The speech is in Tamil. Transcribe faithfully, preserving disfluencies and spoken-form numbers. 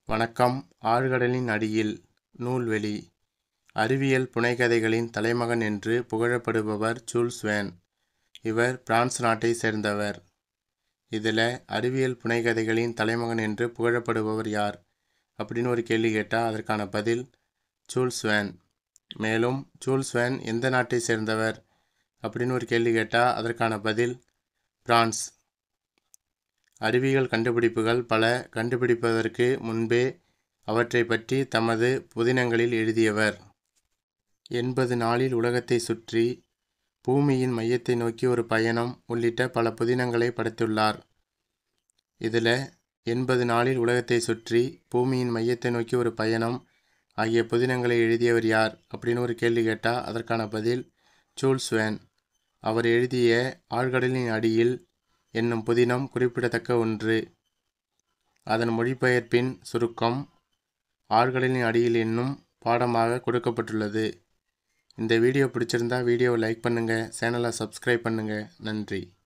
வணக்கம். ஆழ்கடலின் அடியில் நூல்வெளி. அறிவியல் புனைகதைகளின் தலைமகன் என்று புகழப்படுபவர் ஜூல்ஸ் வேர்ன். இவர் பிரான்ஸ் நாட்டை சேர்ந்தவர். இதில் அறிவியல் புனைகதைகளின் தலைமகன் என்று புகழப்படுபவர் யார் அப்படின்னு ஒரு கேள்வி கேட்டால் அதற்கான பதில் ஜூல்ஸ் வேர்ன். மேலும் ஜூல்ஸ் வேர்ன் எந்த நாட்டை சேர்ந்தவர் அப்படின்னு ஒரு கேள்வி கேட்டால் அதற்கான பதில் பிரான்ஸ். அறிவியல் கண்டுபிடிப்புகள் பல கண்டுபிடிப்பதற்கு முன்பே அவற்றை பற்றி தமது புதினங்களில் எழுதியவர். எண்பது நாளில் உலகத்தை சுற்றி, பூமியின் மையத்தை நோக்கி ஒரு பயணம் உள்ளிட்ட பல புதினங்களை படைத்துள்ளார். இதில் எண்பது நாளில் உலகத்தை சுற்றி, பூமியின் மையத்தை நோக்கி ஒரு பயணம் ஆகிய புதினங்களை எழுதியவர் யார் அப்படின்னு ஒரு கேள்வி கேட்டால் அதற்கான பதில் ஜூல்ஸ் வேர்ன். அவர் எழுதிய ஆழ்கடலின் அடியில் என்னும் புதினம் குறிப்பிடத்தக்க ஒன்று. அதன் மொழிபெயர்ப்பின் சுருக்கம் ஆழ்கடலின் அடியில் என்னும் பாடமாக கொடுக்கப்பட்டுள்ளது. இந்த வீடியோ பிடிச்சிருந்தா வீடியோவை லைக் பண்ணுங்கள், சேனலை சப்ஸ்கிரைப் பண்ணுங்கள். நன்றி.